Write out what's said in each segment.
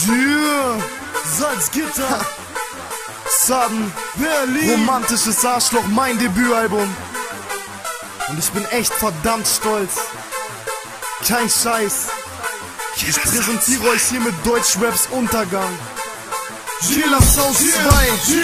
Yeah, Salzgitter, Sudden, Berlin, romantisches Arschloch, mein Debütalbum. Und ich bin echt verdammt stolz. Kein Scheiß. Ich präsentiere euch hier mit Deutschraps Untergang. Killer Sound 2.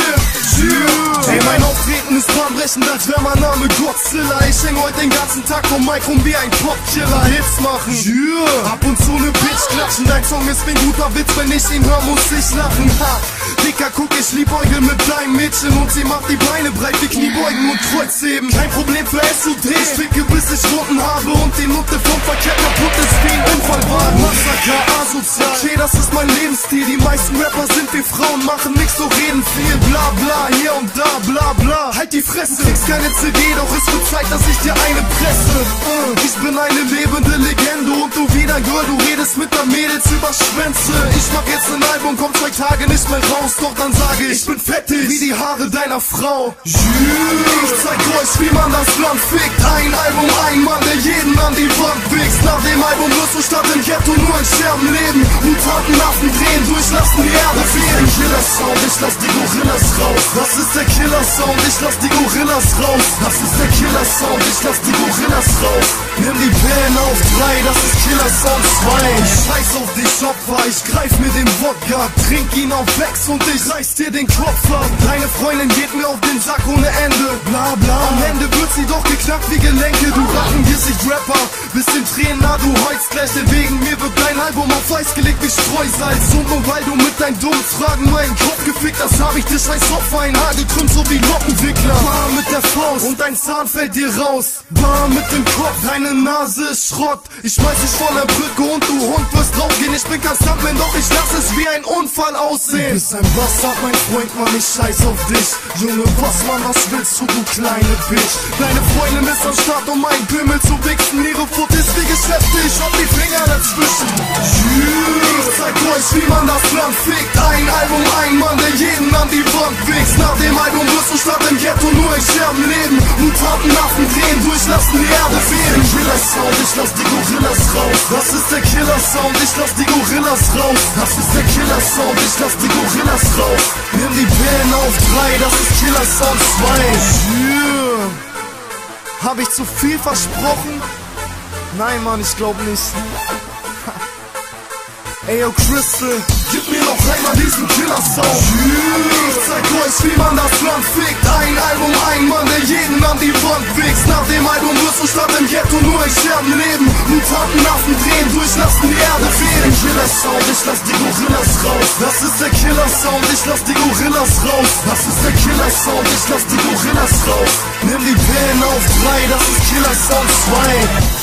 Ey, mein Auftreten ist bahnbrechend, als wäre mein Name Godzilla. Ich häng heute den ganzen Tag vom Mic rum wie ein Popkiller. Hits machen, ab und zu ne Bitch klatschen. Dein Song ist wie ein guter Witz, wenn ich ihn hör, muss ich lachen. Ha, Dicker, guck, ich liebäugel mit deinem Mädchen und sie macht die Beine breit wie Kniebeugen und Kreuzheben. Kein Problem für SUD, ich ficke bis ich Runden habe und die Nutte vom Verkehr kaputt ist wie ein Unfallwagen. Massaker, asozial, okay, das ist mein Lebensstil. Die meisten Rapper sind wie Frauen, machen nix, so reden viel, bla bla, hier und da, bla bla. Halt die Fresse, kriegst keine CD, doch es wird Zeit, dass ich dir eine presse. Ich bin eine lebende Legende und du wieder Girl, du redest mit der Mädels über Schwänze. Ich mach jetzt ein Album, komm 2 Tage nicht mehr raus, doch dann sage ich bin fettig wie die Haare deiner Frau. Ich zeig euch, wie man das Land fickt. Ein Album, ein Mann, der jeden an die Wand wächst. Nach dem Album wirst du statt im Ghetto nur in Scherben leben. Mutanten Affen drehen, durchlassen die Erde fehlen. Killer Sound, ich lass die Gorillas raus. Das ist der Killer Sound, ich lass die Gorillas raus. Das ist der Killer Sound, ich lass die Gorillas raus. Nimm die Pillen auf 3, das ist Killer Sound 2. Ich scheiß auf dich Opfer, ich greif mir den Wodka, trink ihn auf Wex und ich reiß dir den Kopf ab. Deine Freundin geht mir auf den Sack ohne Ende, bla bla. Am Ende wird sie doch geknackt wie Gelenke. Du Rattengesicht-Rapper, bist in Tränen nah, du heulst gleich, denn wegen mir wird dein Album auf Eis gelegt wie Streusalz. Und nur weil du mit deinen dummen Fragen meinen Kopf gefickt hast, hab ich dir scheiß Opfer ein Haar gekrümmt, so wie Lockenwickler. Bar mit der Faust und dein Zahn fällt dir raus. Bar mit dem Kopf, deine Nase ist Schrott. Ich schmeiß dich von der Brücke und du Hund wirst draufgehen. Ich bin kein Stuntman, doch ich lass es wie ein Unfall aussehen. Du bist ein Bastard, mein Freund, Mann, ich scheiß auf dich. Junge, was, Mann, was willst du, du kleine Bitch? Deine Freundin ist am Start, um meinen Pimmel zu wichsen. Ihre Foot ist wie Geschäfte, ich hab die Finger dazwischen. Ich zeig euch, wie man das Land fickt. Ein Album, ein Mann, der jeden an die Wand wächst. Nach dem Album wirst du statt im Ghetto nur in Scherben leben. Mutanten Affen drehen, durchlassen die Erde fehlen. Killer Sound, ich lass die Gorillas raus. Das ist der Killer Sound, ich lass die Gorillas raus. Das ist der Killer Sound, ich lass die Gorillas raus. Nimm die Pillen auf 3, das ist Killer Sound 2. Hab ich zu viel versprochen? Nein, Mann, ich glaub nicht. Ey, yo, Crystal, gib mir noch einmal diesen Killer-Sound. Ich zeig euch, wie man das Land fickt. Ein Album, ein Mann, der jeden an die Wand wächst. Nach dem Album wirst du statt im Ghetto nur in Scherben leben. Mutanten Affen drehen, durchlassen die Erde fehlen. Killer-Sound, ich lass die Gorillas raus. Das ist der Killer-Sound, ich lass die Gorillas raus. Das ist der Killer-Sound, ich lass die Gorillas raus. Nimm die Pillen auf 3, das ist Killer Sound 2.